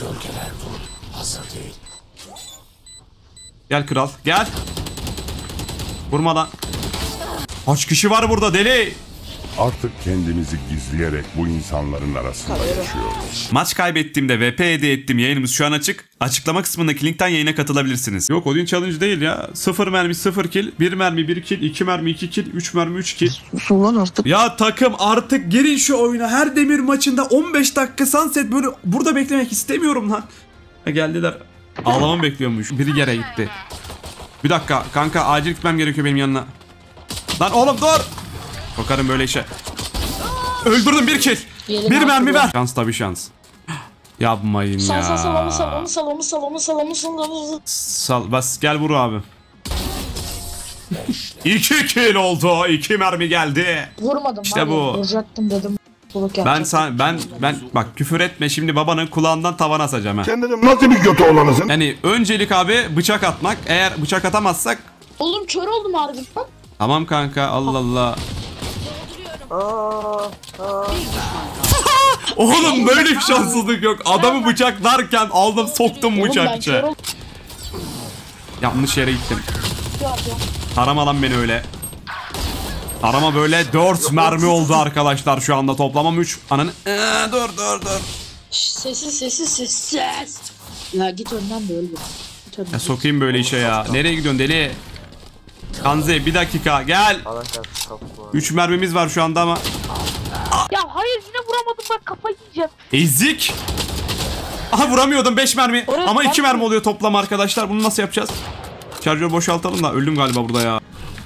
Gölgeler dur. Hazır değil. Gel kral gel. Vurmadan. Kaç kişi var burada deli? Artık kendimizi gizleyerek bu insanların arasında yaşıyoruz. Maç kaybettiğimde VP hediye ettiğim yayınımız şu an açık. Açıklama kısmındaki linkten yayına katılabilirsiniz. Yok Odin Challenge değil ya. 0 mermi 0 kill. 1 mermi 1 kill. 2 mermi 2 kill. 3 mermi 3 kill. Susun lan artık. Ya takım artık girin şu oyuna. Her demir maçında 15 dakika sunset böyle burada beklemek istemiyorum lan. Ha, geldiler. Ağlamamı bekliyormuş. Biri yere gitti. Bir dakika kanka acil gitmem gerekiyor benim yanına. Lan oğlum dur. Korkarım böyle işe. Öldürdüm bir kill. Bir mermi ver. Şans tabii şans. Yapmayın ya. Sal bas gel vur abi. 2 kill oldu. 2 mermi geldi. Vurmadım. İşte bu. Vuracaktım dedim. Ben bak küfür etme şimdi babanın kulağından tavana asacağım ha. Sen dedim nasıl bir kötü olanısın? Yani öncelik abi bıçak atmak. Eğer bıçak atamazsak. Oğlum kör oldum harbiden. Tamam kanka Allah Allah. Oğlum böyle bir şanssızlık yok. Adamı bıçaklarken aldım soktum bıçakçı. Yanlış yere gittim. Tarama lan beni öyle. Tarama böyle 4 mermi oldu arkadaşlar şu anda toplamam 3. Ananı dur. Sessiz. Ya git önden de öl bir. Ya sokayım böyle işe ya. Nereye gidiyorsun deli? Kanze bir dakika gel. 3 mermimiz var şu anda ama. Ya hayır yine vuramadım bak kafayı yiyeceğim. Ezik. Aha vuramıyordum 5 mermi. Oraya Ama 2 bak. mermi oluyor toplam arkadaşlar. Bunu nasıl yapacağız? Şarjörü boşaltalım da öldüm galiba burada ya.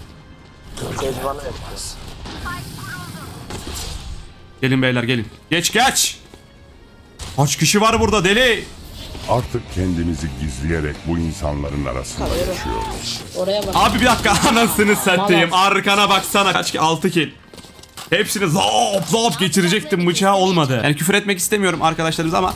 Gelin beyler gelin. Geç. Kaç kişi var burada deli? Artık kendimizi gizleyerek bu insanların arasında yaşıyoruz. Oraya bak. Abi bir dakika anasını satayım. Arkana baksana. Kaç ki 6 kill. Hepsini zop geçirecektim bıçağı olmadı. Yani küfür etmek istemiyorum arkadaşlarımız ama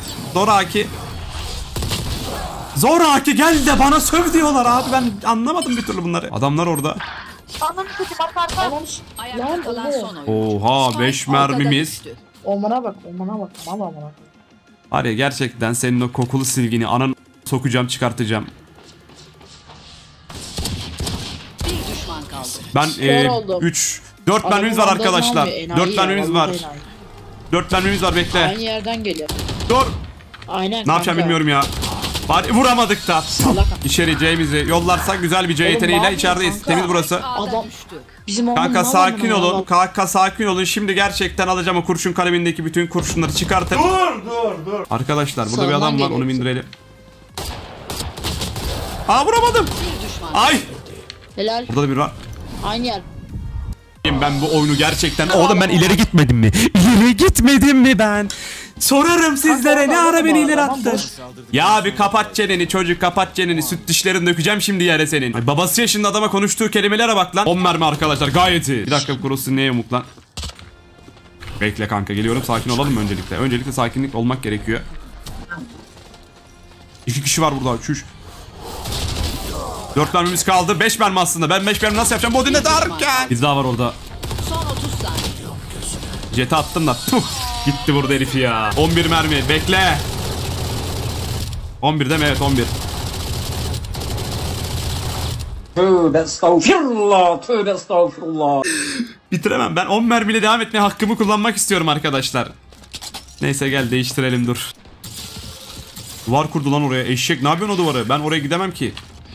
Zoraki gel de bana söv diyorlar abi ben anlamadım bir türlü bunları. Adamlar orada. Ananı satayım arka. Lan kalan son Oha 5 mermimiz. Omana bak. Mal. Var ya gerçekten senin o kokulu silgini ananı sokacağım çıkartacağım. Ben 4 mermimiz var arkadaşlar. 4 mermimiz var. 4 mermimiz var bekle. Aynı yerden geliyor. Dur. Aynen. Ne yapacağım bilmiyorum ya. Bari vuramadık da. İçeri C'mizi yollarsak güzel bir C yeteneğiyle içerideyiz. Temiz burası. Adam bizim Kanka sakin olun. Kanka sakin olun. Şimdi gerçekten alacağım o kurşun kalemindeki bütün kurşunları çıkartıp. Dur. Arkadaşlar burada bir adam var. Onu bindirelim. Aa vuramadım. Ay. Helal. Burada da bir var. Aynı yer. Ben bu oyunu gerçekten... Oğlum ben ileri gitmedim mi? İleri gitmedim mi ben? Sorarım sizlere ne ara beni ileri attın? Ya bir kapat çeneni çocuk kapat çeneni. Süt dişlerini dökeceğim şimdi yere senin. Ay, babası yaşında adama konuştuğu kelimelere bak lan. 10 mermi arkadaşlar gayet iyi. Bir dakika kurusu neye yamuk lan? Bekle kanka geliyorum sakin olalım öncelikle. Öncelikle sakinlik olmak gerekiyor. 2 kişi var burada. Çüş. 4 mermimiz kaldı. 5 mermi aslında. Ben 5 mermi nasıl yapacağım? Bu odinle darken. Bir daha var orada. Son 30 saniye. Jet'e attım da. Gitti burada herif ya. 11 mermi. Bekle. 11 değil mi? Evet 11. Tövbe estağfurullah. Bitiremem. Ben 10 mermiyle devam etmeye hakkımı kullanmak istiyorum arkadaşlar. Neyse gel değiştirelim dur. Duvar kurdu lan oraya. Eşek ne yapıyorsun o duvarı? Ben oraya gidemem ki.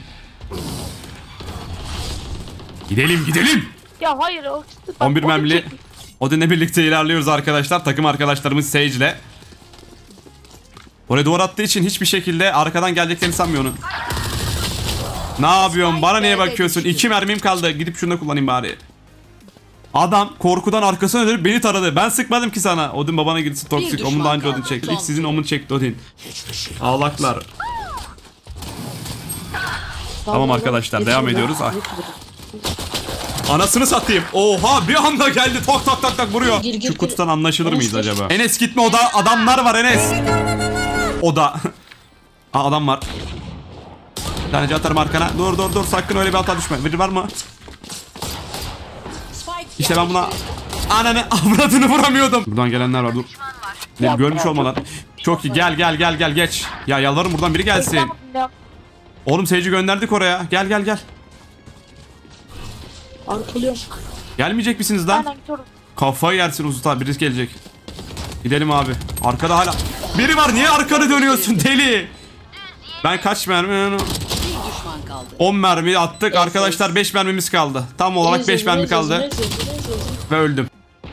Gidelim. Ya hayır o. 11 mermili Odin'le birlikte ilerliyoruz arkadaşlar. Takım arkadaşlarımız Sage'le. Oraya duvar attığı için hiçbir şekilde arkadan geleceklerini sanmıyor onun. Ne yapıyorsun? Bana niye bakıyorsun? 2 mermim kaldı. Gidip şunu da kullanayım bari. Adam korkudan arkasına dönüp beni taradı. Ben sıkmadım ki sana. Odin babana gitsin toksik. Omun daha önce Odin çekti. İlk sizin Omun çekti Odin. Ağlaklar. Tamam arkadaşlar devam ediyoruz. Anasını satayım. Oha bir anda geldi. Tok vuruyor. Şu kutudan anlaşılır mıyız acaba? Enes gitme oda. Adamlar var Enes. Oda. Aa adam var. Bir tanece atarım arkana. Dur sakın öyle bir hata düşme. Biri var mı? İşte ben buna ananı avradını vuramıyordum. Buradan gelenler var dur. Ne görmüş olmadan. Çok iyi. Gel geç. Ya yalvarırım buradan biri gelsin. Oğlum Sage'i gönderdik oraya. Gel. Arkalıyorum. Gelmeyecek misiniz lan? Aynen gidiyorum. Kafayı yersin Uzut abi. Birisi gelecek. Gidelim abi. Arkada hala biri var. Niye arkanı dönüyorsun deli? Ben kaç mermi? 10 mermi attık. Arkadaşlar 5 mermimiz kaldı. Tam olarak 5 mermi kaldı. Ve öldüm.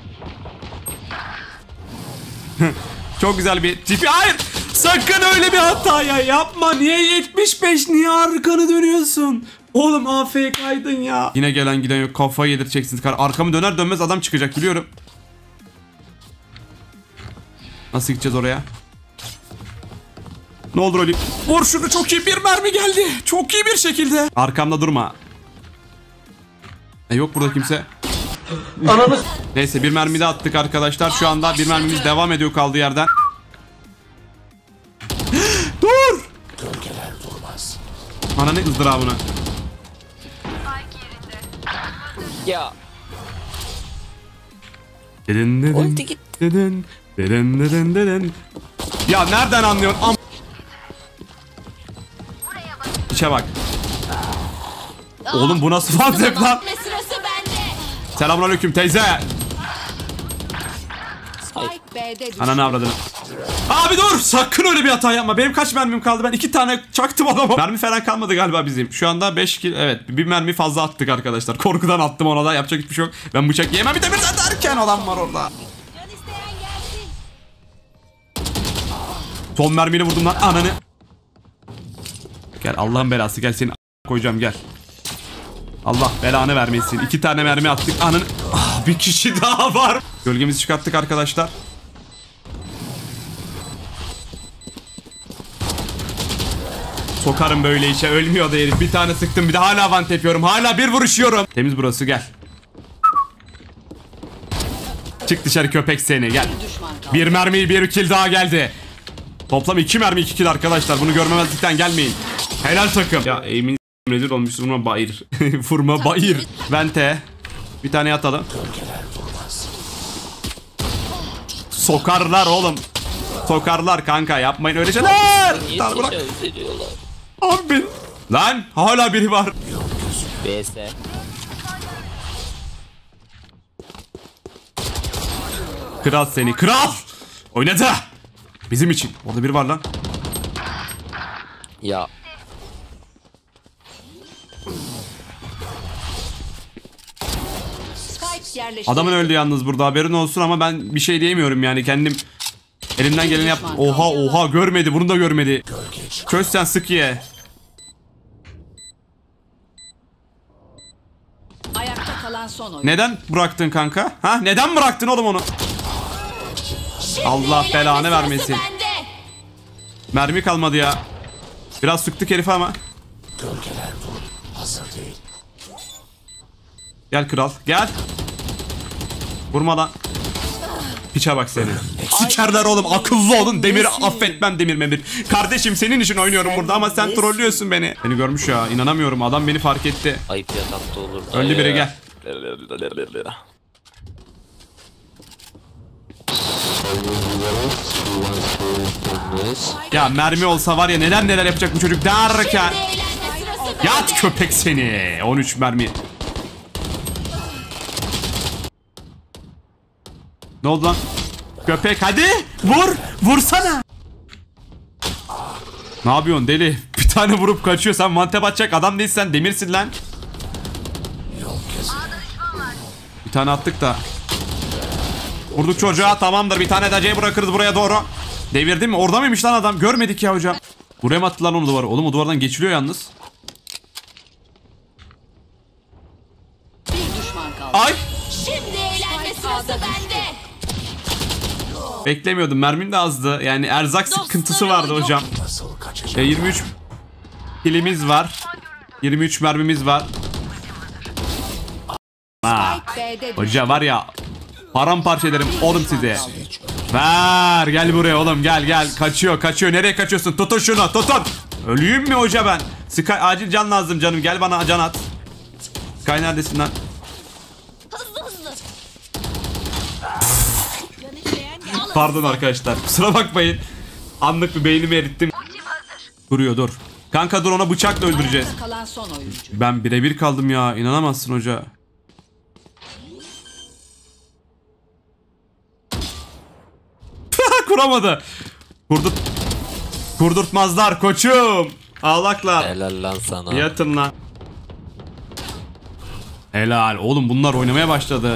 Çok güzel bir tipi. Hayır. Sakın öyle bir hata ya yapma. Niye 75? Niye arkanı dönüyorsun? Oğlum AFK'ydın ya. Yine gelen giden yok. Kafayı yedireceksin. Arkamı döner dönmez adam çıkacak biliyorum. Nasıl gideceğiz oraya? Ne olur öyle. Vur şunu, çok iyi bir mermi geldi. Çok iyi bir şekilde. Arkamda durma. Yok burada kimse. Neyse bir mermi de attık arkadaşlar. Şu anda bir mermimiz devam ediyor kaldığı yerden. Dur. Gölgeler durmaz. Ana ne ızdırabına. Ya. Ulti git. Ya nereden anlıyorsun? İçe bak. Oğlum bu nasıl fazla lan? Selamünaleyküm teyze. Ananı avradını. Abi dur, sakın öyle bir hata yapma. Benim kaç mermim kaldı? Ben 2 tane çaktım adama. Mermi falan kalmadı galiba bizim. Şu anda 5 kill. Evet, bir mermi fazla attık arkadaşlar. Korkudan attım ona da. Yapacak hiçbir şey yok. Ben bıçak yemem, bir de bir derken adam var orada. Son mermiyle vurdum lan ananı. Gel Allah'ın belası, gel seni koyacağım gel. Allah belanı vermesin. 2 tane mermi attık ananı. Ah, bir kişi daha var. Gölgemizi çıkarttık arkadaşlar. Sokarım böyle işe, ölmüyor da herif. Bir tane sıktım, bir de hala van tepiyorum. Hala bir vuruşuyorum. Temiz burası, gel. Çık dışarı köpek seni, gel. Bir mermi, bir kill daha geldi. Toplam 2 mermi 2 kill arkadaşlar. Bunu görmemezlikten gelmeyin. Helal takım. Ya emin rezil olmuş, vurma bayır. Vurma bayır. Vente. Bir tane atalım. Sokarlar oğlum. Sokarlar kanka, yapmayın öyle şeyler. Tamam, bırak. Abi. Lan hala biri var. BS. Kral seni, kral. Oynadı. Bizim için. Orada biri var lan. Ya. Adamın öldü yalnız burada, haberin olsun, ama ben bir şey diyemiyorum yani, kendim elimden geleni yap. Oha görmedi, bunu da görmedi. Çöz sen, sık ye. Ayakta kalan son oyun. Neden bıraktın kanka? Ha, neden bıraktın oğlum onu? Allah belanı vermesin. Mermi kalmadı ya. Biraz sıktık herife ama. Gölgeler hazır değil. Gel kral, gel. Vurmadan. Piçe bak seni. Sikerler oğlum, akıllı olun. Demir affetmem, demir memir. Kardeşim senin için oynuyorum burada ama sen trollüyorsun beni. Beni görmüş ya, inanamıyorum, adam beni fark etti. Ayıp yatakta olur. Öldü biri, gel. Ya mermi olsa var ya neler yapacak bu çocuk derken. Yat köpek seni. 13 mermi. Ne oldu lan? Köpek hadi vur. Vursana. Ne yapıyorsun deli? Bir tane vurup kaçıyor. Sen mantep atacak adam değilsen demirsin lan. Bir tane attık da. Vurduk çocuğa, tamamdır. Bir tane de bırakırız buraya doğru. Devirdi mi? Orada mıymış lan adam? Görmedik ya hocam. Buraya mı attılar onu duvara? Oğlum o duvardan geçiliyor yalnız. Bir düşman kaldı. Ay. Şimdi eğlenme sırası bende. Beklemiyordum. Mermim de azdı. Yani erzak sıkıntısı vardı hocam. Nasıl kaçacak? 23 kilimiz var. 23 mermimiz var. Ha. Hoca var ya, paramparça ederim oğlum size. Ver gel buraya oğlum, gel. Kaçıyor. Nereye kaçıyorsun? Tutun şunu, tutun. Ölüyüm mü hoca ben? Sky acil can lazım canım, gel bana can at. Sky neredesin lan? Pardon arkadaşlar, kusura bakmayın. Anlık bir beynimi erittim. Duruyor dur. Kanka dur, ona bıçakla öldüreceğiz. Ayakta kalan son oyuncu. Ben birebir kaldım ya. İnanamazsın hoca. Kuramadı. Kurdurtmazlar koçum. Ağlaklar. Helal lan sana. Yatın lan. Helal. Oğlum bunlar oynamaya başladı.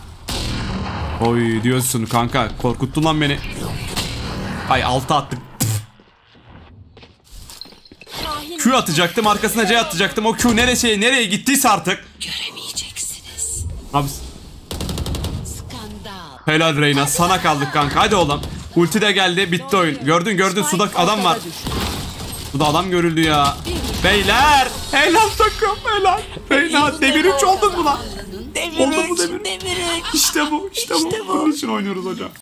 Oy diyorsun kanka. Korkuttun lan beni. Ay 6 attık. Q atacaktım, arkasına C atacaktım. O Q nereye gittiyse artık. Göremeyeceksiniz. Abi Skandal. helal Reyna, sana kaldık kanka. Hadi oğlum. Ulti de geldi, bitti oyun. Gördün suda adam var. Suda adam görüldü ya. Beyler helal takım, helal. Reyna demir 3 oldun mu lan? Oldu mu demir? İşte bu. Bunun için oynuyoruz hocam.